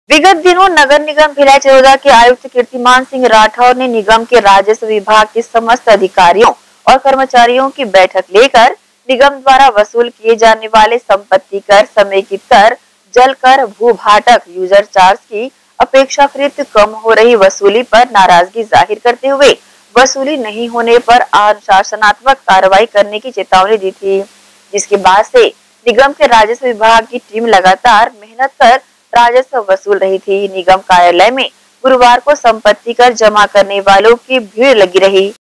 विगत दिनों नगर निगम भिलाई चरोदा के आयुक्त कीर्तिमान सिंह राठौर ने निगम के राजस्व विभाग के समस्त अधिकारियों और कर्मचारियों की बैठक लेकर निगम द्वारा वसूल किए जाने वाले संपत्ति कर, समेकित कर, जल कर, भू भाटक, यूजर चार्ज की अपेक्षाकृत कम हो रही वसूली पर नाराजगी जाहिर करते हुए वसूली नहीं होने पर अनुशासनात्मक कार्रवाई करने की चेतावनी दी थी, जिसके बाद से निगम के राजस्व विभाग की टीम लगातार मेहनत कर राजस्व वसूल रही थी। निगम कार्यालय में गुरुवार को संपत्ति कर जमा करने वालों की भीड़ लगी रही।